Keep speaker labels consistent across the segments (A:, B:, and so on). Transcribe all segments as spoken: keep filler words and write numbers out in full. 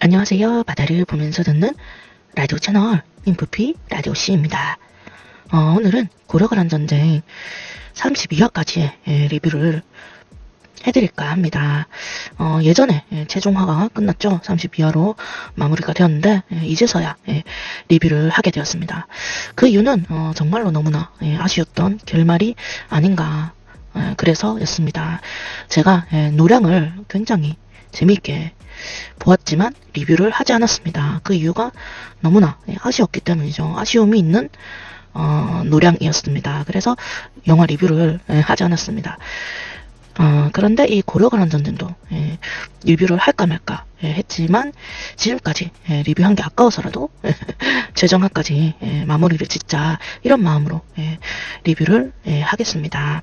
A: 안녕하세요. 바다를 보면서 듣는 라디오 채널 인프피 라디오 씨입니다. 어, 오늘은 고려가란 전쟁 삼십이 화까지 예, 리뷰를 해드릴까 합니다. 어, 예전에 예, 최종화가 끝났죠. 삼십이 화로 마무리가 되었는데 예, 이제서야 예, 리뷰를 하게 되었습니다. 그 이유는 어, 정말로 너무나 예, 아쉬웠던 결말이 아닌가 예, 그래서였습니다. 제가 예, 노량을 굉장히 재미있게 보았지만 리뷰를 하지 않았습니다. 그 이유가 너무나 아쉬웠기 때문이죠. 아쉬움이 있는 어, 노량이었습니다. 그래서 영화 리뷰를 예, 하지 않았습니다. 어, 그런데 이 고려가란 전쟁도 예, 리뷰를 할까 말까 예, 했지만 지금까지 예, 리뷰한 게 아까워서라도 예, 최종화까지 예, 마무리를 짓자 이런 마음으로 예, 리뷰를 예, 하겠습니다.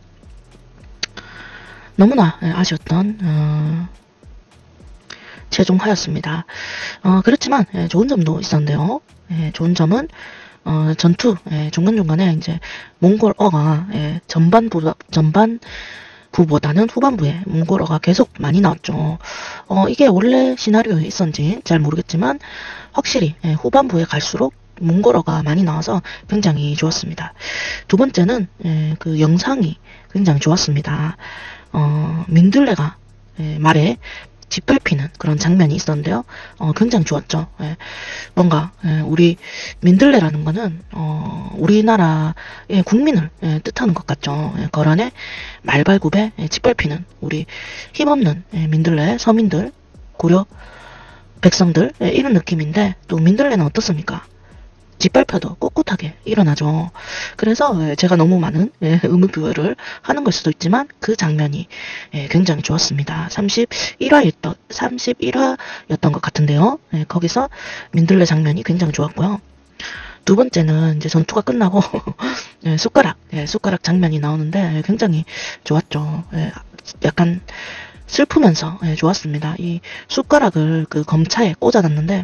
A: 너무나 예, 아쉬웠던 어, 최종화였습니다. 어, 그렇지만 예, 좋은 점도 있었는데요. 예, 좋은 점은 어, 전투 예, 중간중간에 이제 몽골어가 예, 전반부 전반부보다는 후반부에 몽골어가 계속 많이 나왔죠. 어, 이게 원래 시나리오에 있었는지 잘 모르겠지만 확실히 예, 후반부에 갈수록 몽골어가 많이 나와서 굉장히 좋았습니다. 두 번째는 예, 그 영상이 굉장히 좋았습니다. 어, 민들레가 예, 말에 짓밟히는 그런 장면이 있었는데요. 어, 굉장히 좋았죠. 예, 뭔가 예, 우리 민들레라는 거는 어, 우리나라의 국민을 예, 뜻하는 것 같죠. 예, 거란의 말발굽에 예, 짓밟히는 우리 힘없는 예, 민들레 서민들, 고려 백성들 예, 이런 느낌인데 또 민들레는 어떻습니까? 짓밟혀도 꿋꿋하게 일어나죠. 그래서 제가 너무 많은 의무부여를 하는 걸 수도 있지만 그 장면이 굉장히 좋았습니다. 삼십일 화였던, 삼십일 화였던 것 같은데요. 거기서 민들레 장면이 굉장히 좋았고요. 두 번째는 이제 전투가 끝나고 숟가락, 숟가락 장면이 나오는데 굉장히 좋았죠. 약간 슬프면서 좋았습니다. 이 숟가락을 그 검차에 꽂아놨는데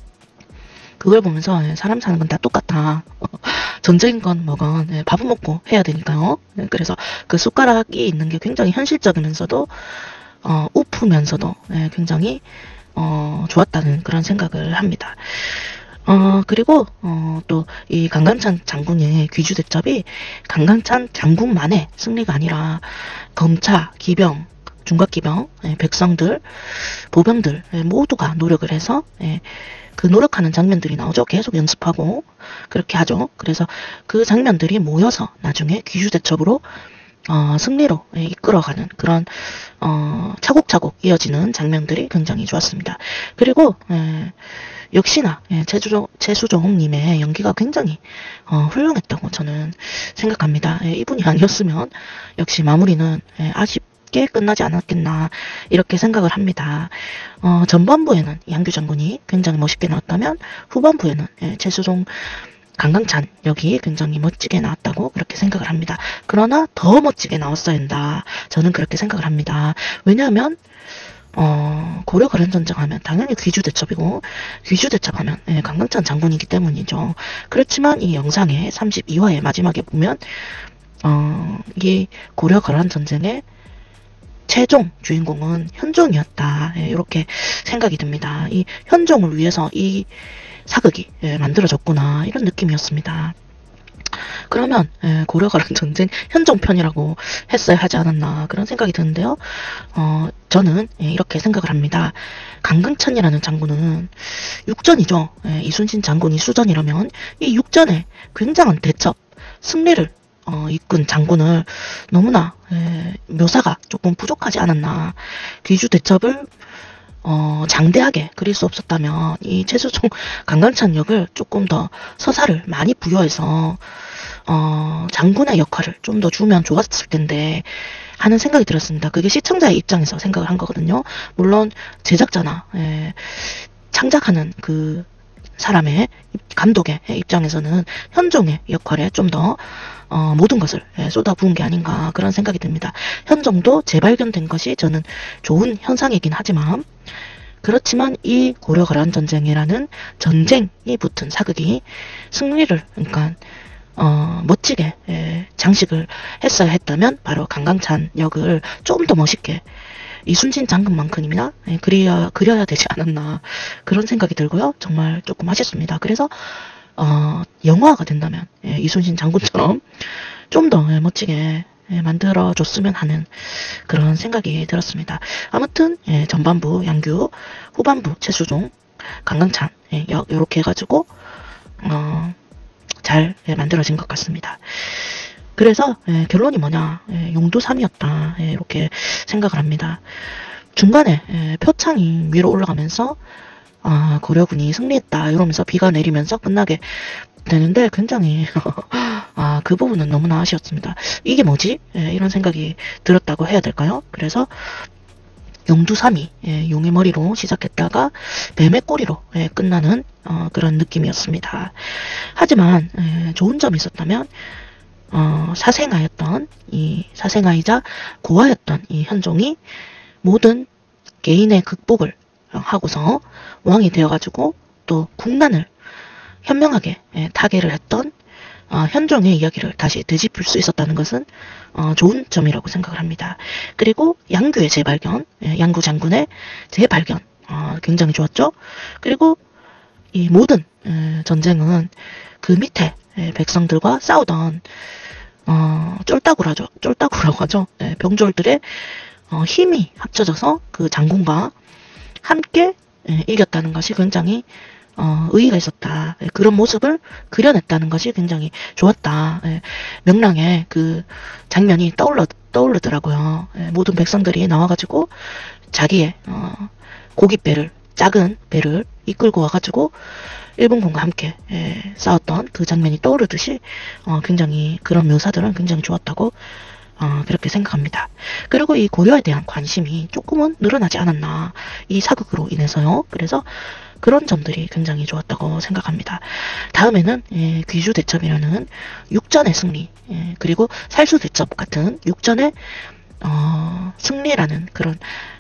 A: 그걸 보면서 사람 사는 건 다 똑같아. 전쟁인 건 뭐건 밥은 먹고 해야 되니까요. 그래서 그 숟가락이 있는 게 굉장히 현실적이면서도 어, 우프면서도 굉장히 어, 좋았다는 그런 생각을 합니다. 어, 그리고 어, 또 이 강간찬 장군의 귀주 대첩이 강간찬 장군만의 승리가 아니라 검차, 기병, 중각기병, 백성들, 보병들 모두가 노력을 해서 그 노력하는 장면들이 나오죠. 계속 연습하고 그렇게 하죠. 그래서 그 장면들이 모여서 나중에 귀주대첩으로 어, 승리로 예, 이끌어가는 그런 어, 차곡차곡 이어지는 장면들이 굉장히 좋았습니다. 그리고 예, 역시나 예, 최수종, 최수종님의 연기가 굉장히 어, 훌륭했다고 저는 생각합니다. 예, 이분이 아니었으면 역시 마무리는 예, 아쉽 게 끝나지 않았겠나 이렇게 생각을 합니다. 어, 전반부에는 양규 장군이 굉장히 멋있게 나왔다면 후반부에는 예, 최수종 강강찬 역이 굉장히 멋지게 나왔다고 그렇게 생각을 합니다. 그러나 더 멋지게 나왔어야 한다. 저는 그렇게 생각을 합니다. 왜냐하면 어, 고려 가란 전쟁 하면 당연히 귀주대첩이고 귀주대첩 하면 예, 강강찬 장군이기 때문이죠. 그렇지만 이 영상의 삼십이 화의 마지막에 보면 어, 이 고려 가란 전쟁의 최종 주인공은 현종이었다. 예, 이렇게 생각이 듭니다. 이 현종을 위해서 이 사극이 예, 만들어졌구나 이런 느낌이었습니다. 그러면 예, 고려가란 전쟁 현종편이라고 했어야 하지 않았나 그런 생각이 드는데요. 어, 저는 예, 이렇게 생각을 합니다. 강강찬이라는 장군은 육전이죠. 예, 이순신 장군이 수전이라면 이 육전에 굉장한 대첩, 승리를 어, 이끈 장군을 너무나 에, 묘사가 조금 부족하지 않았나. 귀주 대첩을 어, 장대하게 그릴 수 없었다면 이 최수종 강강찬 역을 조금 더 서사를 많이 부여해서 어, 장군의 역할을 좀 더 주면 좋았을 텐데 하는 생각이 들었습니다. 그게 시청자의 입장에서 생각을 한 거거든요. 물론 제작자나 에, 창작하는 그 사람의 감독의 입장에서는 현종의 역할에 좀 더 어, 모든 것을 쏟아부은 게 아닌가 그런 생각이 듭니다. 현종도 재발견된 것이 저는 좋은 현상이긴 하지만 그렇지만 이 고려가란 전쟁이라는 전쟁이 붙은 사극이 승리를 그러니까 어, 멋지게 에, 장식을 했어야 했다면 바로 강강찬 역을 좀 더 멋있게 이순신 장군만큼이나 예, 그려야, 그려야 되지 않았나 그런 생각이 들고요. 정말 조금 아쉽습니다. 그래서 어, 영화가 된다면 예, 이순신 장군처럼 좀 더 예, 멋지게 예, 만들어줬으면 하는 그런 생각이 들었습니다. 아무튼 예, 전반부 양규, 후반부 최수종, 강강찬 예, 이렇게 해가지고 어, 잘 예, 만들어진 것 같습니다. 그래서 예, 결론이 뭐냐 예, 용두삼이었다 예, 이렇게 생각을 합니다. 중간에 예, 표창이 위로 올라가면서 아, 고려군이 승리했다 이러면서 비가 내리면서 끝나게 되는데 굉장히 아, 그 부분은 너무나 아쉬웠습니다. 이게 뭐지? 예, 이런 생각이 들었다고 해야 될까요? 그래서 용두삼이 예, 용의 머리로 시작했다가 뱀의 꼬리로 예, 끝나는 어, 그런 느낌이었습니다. 하지만 예, 좋은 점이 있었다면 어, 사생아였던 이 사생아이자 고아였던 이 현종이 모든 개인의 극복을 하고서 왕이 되어가지고 또 국난을 현명하게 예, 타개를 했던 어, 현종의 이야기를 다시 되짚을 수 있었다는 것은 어, 좋은 점이라고 생각을 합니다. 그리고 양규의 재발견, 예, 양구 장군의 재발견 어, 굉장히 좋았죠. 그리고 이 모든 예, 전쟁은 그 밑에 예, 백성들과 싸우던 어, 쫄따구라죠. 쫄따구라고 하죠. 예, 병졸들의 어, 힘이 합쳐져서 그 장군과 함께 예, 이겼다는 것이 굉장히 어, 의의가 있었다. 예, 그런 모습을 그려냈다는 것이 굉장히 좋았다. 예, 명랑의 그 장면이 떠올르, 떠오르더라고요. 예, 모든 백성들이 나와가지고 자기의 어, 고깃배를 작은 배를 이끌고 와가지고 일본군과 함께 예, 싸웠던 그 장면이 떠오르듯이 어, 굉장히 그런 묘사들은 굉장히 좋았다고 어, 그렇게 생각합니다. 그리고 이 고려에 대한 관심이 조금은 늘어나지 않았나 이 사극으로 인해서요. 그래서 그런 점들이 굉장히 좋았다고 생각합니다. 다음에는 예, 귀주대첩이라는 육전의 승리 예, 그리고 살수대첩 같은 육전의 어, 승리라는 그런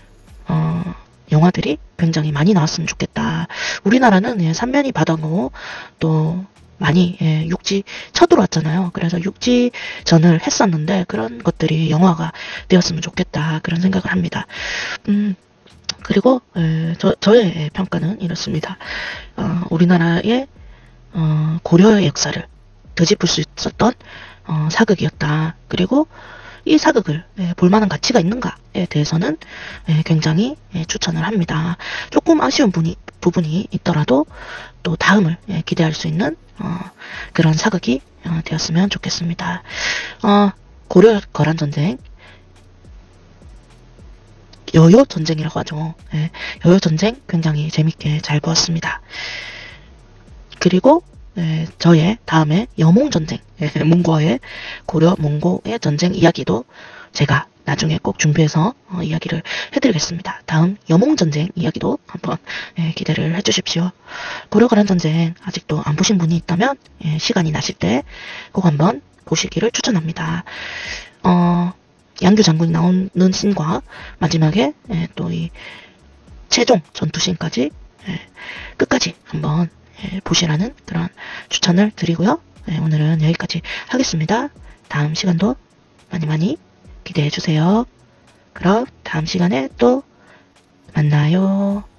A: 어, 영화들이 굉장히 많이 나왔으면 좋겠다. 우리나라는 예, 삼면이 바다고 또 많이 예, 육지 쳐들어왔잖아요. 그래서 육지전을 했었는데 그런 것들이 영화가 되었으면 좋겠다. 그런 생각을 합니다. 음, 그리고 에, 저, 저의 평가는 이렇습니다. 어, 우리나라의 어, 고려의 역사를 되짚을 수 있었던 어, 사극이었다. 그리고 이 사극을 예, 볼만한 가치가 있는가에 대해서는 예, 굉장히 예, 추천을 합니다. 조금 아쉬운 분이, 부분이 있더라도 또 다음을 예, 기대할 수 있는 어, 그런 사극이 어, 되었으면 좋겠습니다. 어, 고려 거란전쟁 여요 전쟁이라고 하죠. 예, 여요 전쟁 굉장히 재밌게 잘 보았습니다. 그리고 예, 저의 다음에 여몽전쟁, 예, 몽고의 고려 몽고의 전쟁 이야기도 제가 나중에 꼭 준비해서 어, 이야기를 해드리겠습니다. 다음 여몽전쟁 이야기도 한번 예, 기대를 해주십시오. 고려 거란전쟁 아직도 안 보신 분이 있다면 예, 시간이 나실 때 꼭 한번 보시기를 추천합니다. 어, 양규 장군이 나오는 씬과 마지막에 예, 또 이 최종 전투 씬까지 예, 끝까지 한번 예, 보시라는 그런 추천을 드리고요. 예, 오늘은 여기까지 하겠습니다. 다음 시간도 많이 많이 기대해 주세요. 그럼 다음 시간에 또 만나요.